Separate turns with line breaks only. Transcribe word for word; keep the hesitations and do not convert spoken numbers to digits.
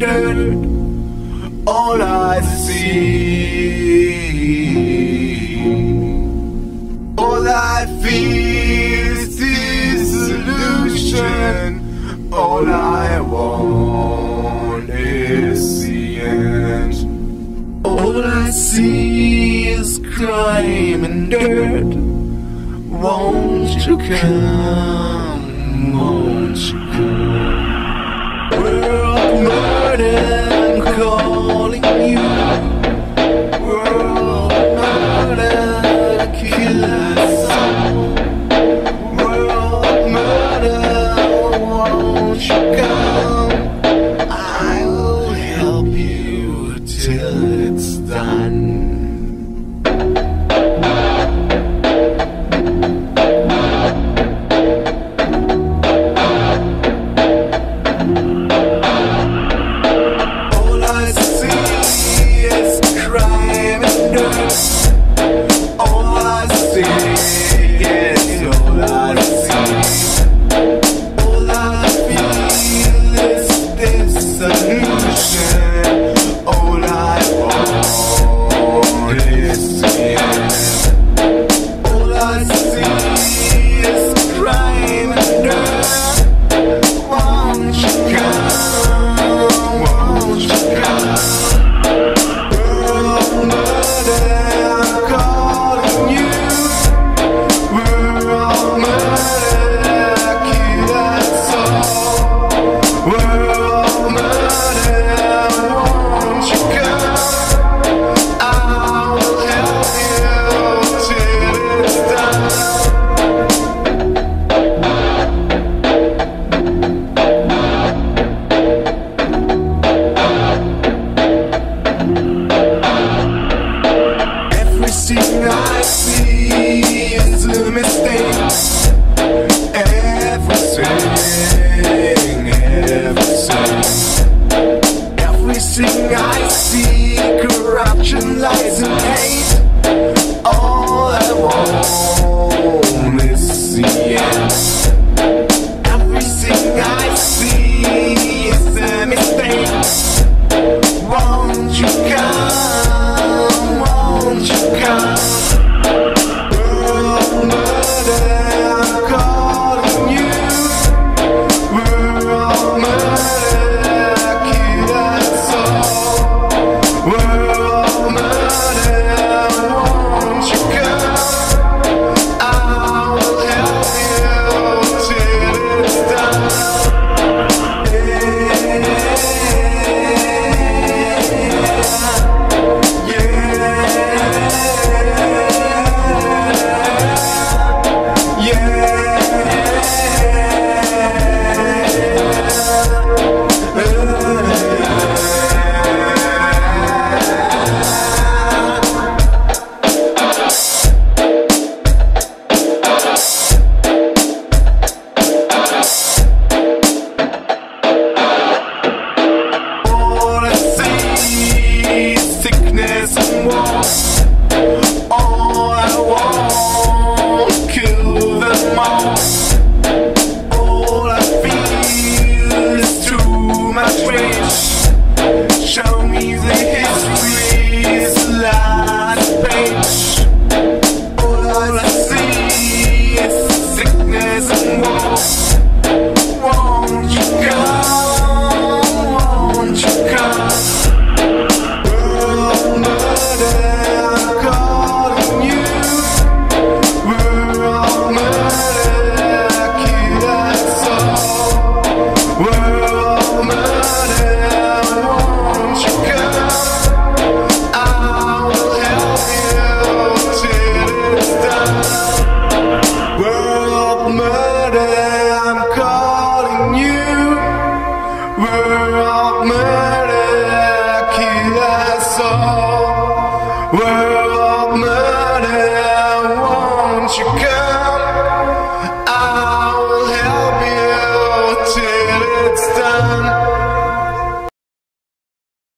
dirt. All I see, all I feel is disillusion. All I want is the end. All I see is crime and dirt. Won't you come, won't you come? World murder, I'm calling you. World murder, kill us all. World murder, won't you come? I will help you till it's done. Everything I see is a mistake. Everything, everything, everything I